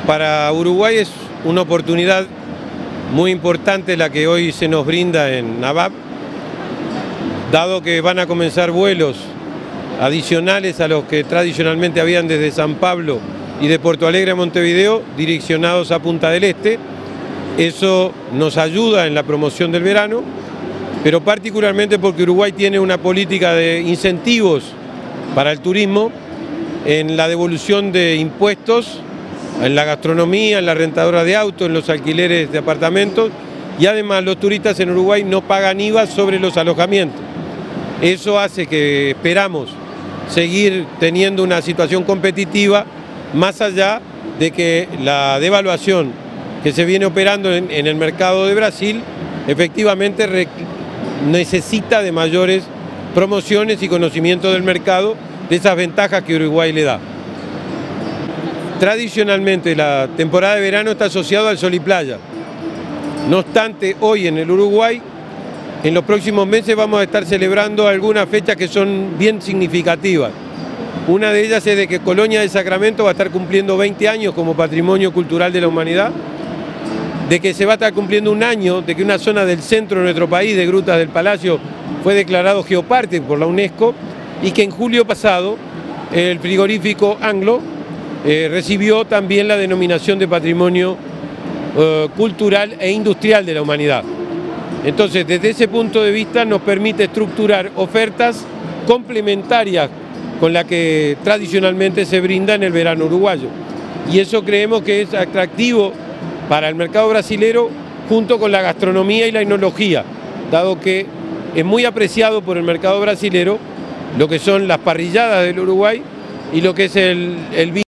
Para Uruguay es una oportunidad muy importante la que hoy se nos brinda en ABAP, dado que van a comenzar vuelos adicionales a los que tradicionalmente habían desde San Pablo y de Porto Alegre a Montevideo, direccionados a Punta del Este. Eso nos ayuda en la promoción del verano, pero particularmente porque Uruguay tiene una política de incentivos para el turismo en la devolución de impuestos, en la gastronomía, en la rentadora de autos, en los alquileres de apartamentos, y además los turistas en Uruguay no pagan IVA sobre los alojamientos. Eso hace que esperamos seguir teniendo una situación competitiva, más allá de que la devaluación que se viene operando en el mercado de Brasil efectivamente necesita de mayores promociones y conocimiento del mercado, de esas ventajas que Uruguay le da. Tradicionalmente la temporada de verano está asociada al sol y playa. No obstante, hoy en el Uruguay, en los próximos meses vamos a estar celebrando algunas fechas que son bien significativas. Una de ellas es de que Colonia de Sacramento va a estar cumpliendo 20 años como Patrimonio Cultural de la Humanidad, de que se va a estar cumpliendo un año de que una zona del centro de nuestro país, de Grutas del Palacio, fue declarado Geoparque por la UNESCO, y que en julio pasado el frigorífico Anglo recibió también la denominación de Patrimonio Cultural e Industrial de la Humanidad. Entonces, desde ese punto de vista nos permite estructurar ofertas complementarias con la que tradicionalmente se brinda en el verano uruguayo. Y eso creemos que es atractivo para el mercado brasilero, junto con la gastronomía y la enología, dado que es muy apreciado por el mercado brasilero lo que son las parrilladas del Uruguay y lo que es el vino.